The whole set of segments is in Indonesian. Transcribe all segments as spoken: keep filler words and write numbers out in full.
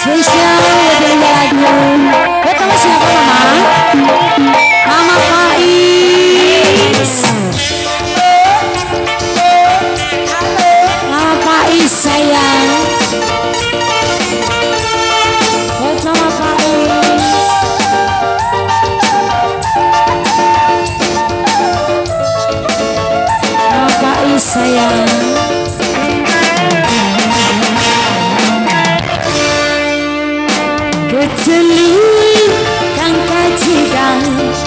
Spesial buat yang lagu. Buat nama siapa mama? Mama Pais. Mama Pais sayang. Buat Mama Pais. Mama Pais sayang. Kecelui kang kajikan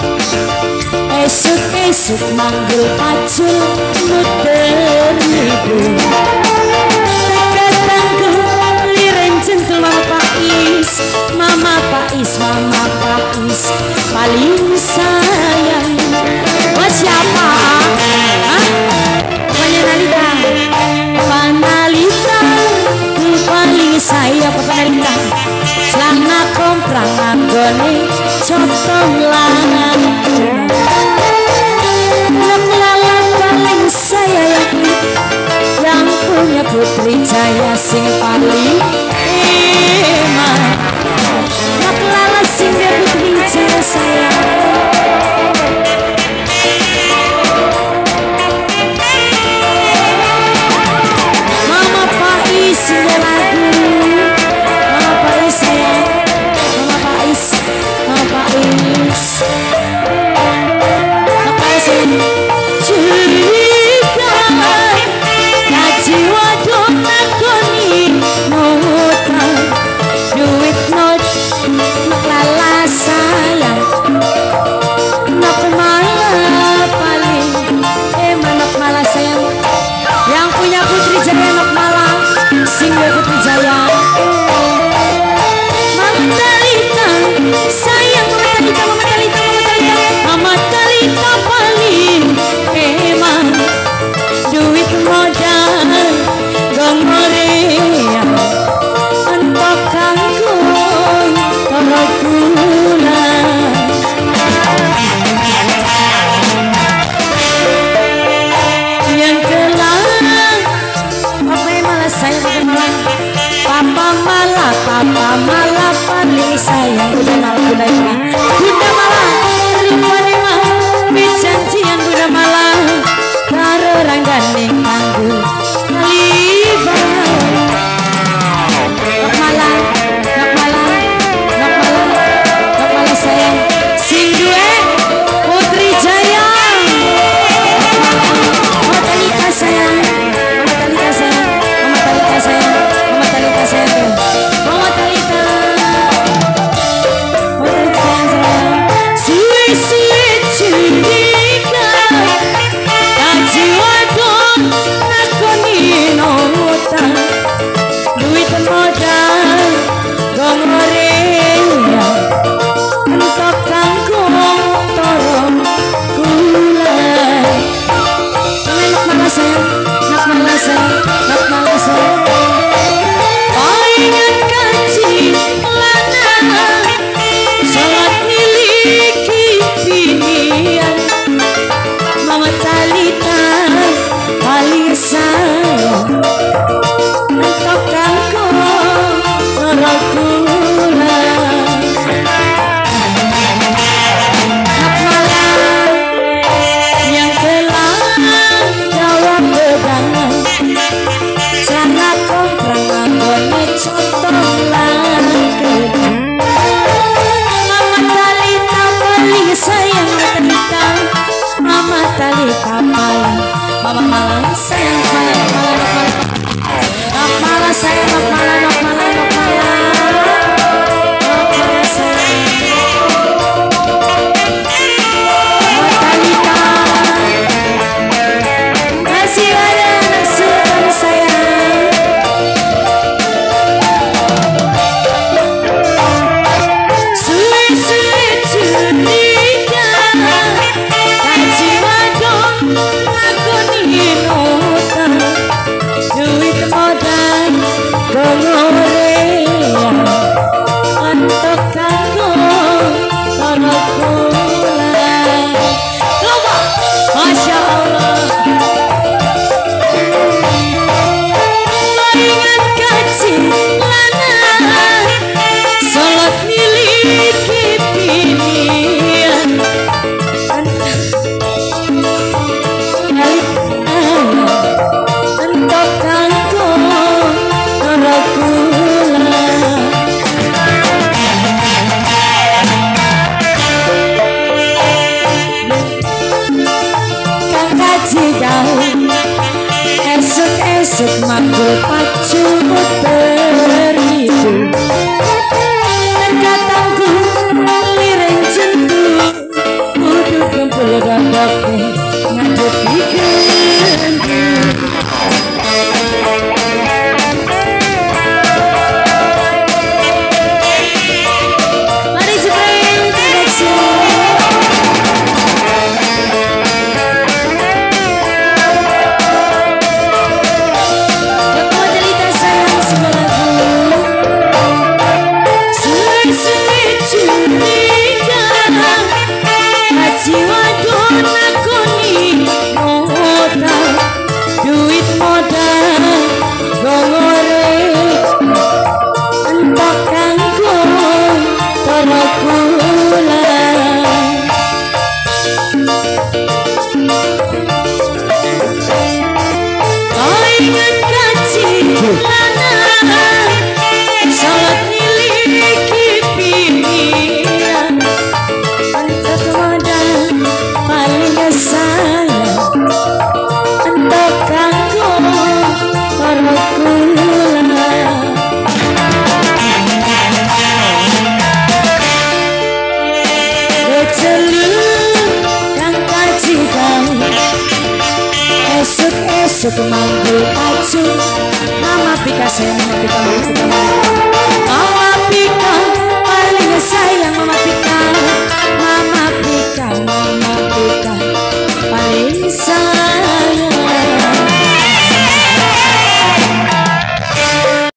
esuk-esuk manggil pacul muter hidup teketangku liren centul Mama Pais, Mama Pais, Mama Pais paling sayang. Buat siapa? Hah? Panalita, Panalita ku paling sayang. Panalita celana komprang anggone cotong lanang Nok Lala paling saya yang punya Putri Jaya sing paling eman. Nok Lala sing Putri Jaya saya. Mama Pais sing lagu. Mama Pais sayang. Mama Pais, Mama Pais. Mama Pais curiga kaji wadon nakoni nutan duit not Nok Lala sayang. Nok Mala paling eman. Nok Mala sayang yang punya Putri Jaya. Nok Mala single Putri Jaya. Mama Talita sayang. Mama Talita, Mama Talita, Mama Talita, Mama Talita paling eman. Duit modal gomorea entok kangkung toro gula. Yang kelang Papa malah sayang. Papa malah Papa malah Papa malah paling sayang. Udah malah Bunda ini Bunda malah ripane mah bijanjian. Bunda malah karo rangganing tangguh kalibah. Nok malah Nok malah Nok malah Nok malah sayang sing duwe Putri Jaya. Mama Talita sayang. Mama Talita sayang. Mama Talita sayang. Mama Talita sayang. Mama Talita. Mama Talita sayang sayang. Suwe-suwe curiga kaji wadon suku manggil pacu nama pika saya nama pika manggil pika manggil